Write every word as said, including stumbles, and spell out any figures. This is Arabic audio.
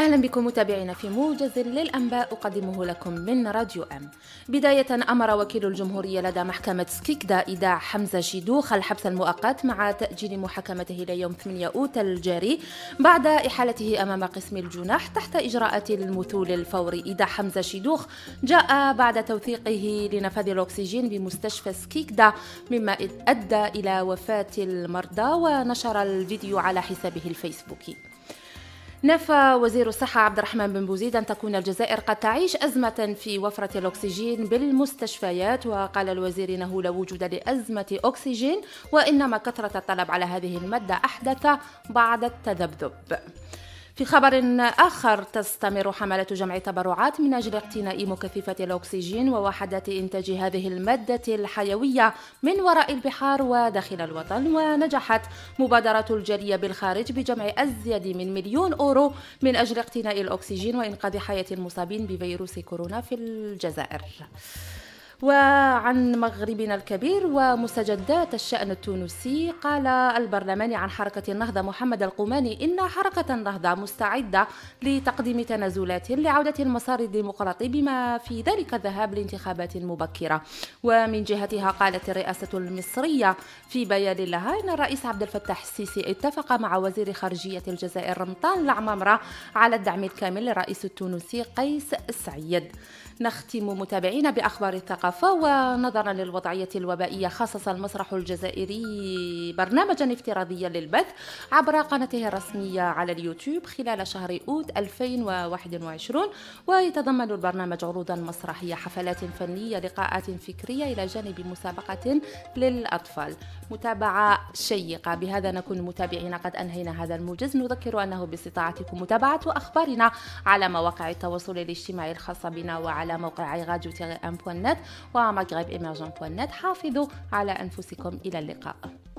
أهلا بكم متابعينا في موجز للأنباء أقدمه لكم من راديو أم. بداية، أمر وكيل الجمهورية لدى محكمة سكيكدا إيداع حمزة شيدوخ الحبس المؤقت مع تأجيل محاكمته إلى يوم ثمانية أوت الجاري بعد إحالته أمام قسم الجناح تحت إجراءات المثول الفوري. إيداع حمزة شيدوخ جاء بعد توثيقه لنفاذ الأكسجين بمستشفى سكيكدا مما أدى إلى وفاة المرضى، ونشر الفيديو على حسابه الفيسبوكي. نفى وزير الصحة عبد الرحمن بن بوزيد أن تكون الجزائر قد تعيش أزمة في وفرة الأكسجين بالمستشفيات، وقال الوزير إنه لا وجود لأزمة أكسجين، وإنما كثرة الطلب على هذه المادة أحدث بعض التذبذب. في خبر آخر، تستمر حملة جمع تبرعات من أجل اقتناء مكثفة الأكسجين ووحدات إنتاج هذه المادة الحيوية من وراء البحار وداخل الوطن، ونجحت مبادرة الجالية بالخارج بجمع أزيد من مليون أورو من أجل اقتناء الأكسجين وإنقاذ حياة المصابين بفيروس كورونا في الجزائر. وعن مغربنا الكبير ومستجدات الشأن التونسي، قال البرلماني عن حركة النهضة محمد القماني إن حركة النهضة مستعدة لتقديم تنازلات لعودة المسار الديمقراطي بما في ذلك الذهاب لانتخابات مبكرة. ومن جهتها قالت الرئاسة المصرية في بيان لها إن الرئيس عبد الفتاح السيسي اتفق مع وزير خارجية الجزائر رمضان العمامرة على الدعم الكامل للرئيس التونسي قيس سعيد. نختم متابعينا بأخبار الثقافة، ونظرا للوضعية الوبائية خصص المسرح الجزائري برنامجا افتراضيا للبث عبر قناته الرسمية على اليوتيوب خلال شهر أوت ألفين وواحد وعشرين، ويتضمن البرنامج عروضا مسرحية، حفلات فنية، لقاءات فكرية إلى جانب مسابقة للأطفال. متابعة شيقة. بهذا نكون متابعينا قد أنهينا هذا الموجز. نذكر أنه باستطاعتكم متابعة أخبارنا على مواقع التواصل الاجتماعي الخاصة بنا وعلى موقع راديو تيغي أم بوان نت ومغرب إيمرجون بوان نت. حافظوا على أنفسكم. إلى اللقاء.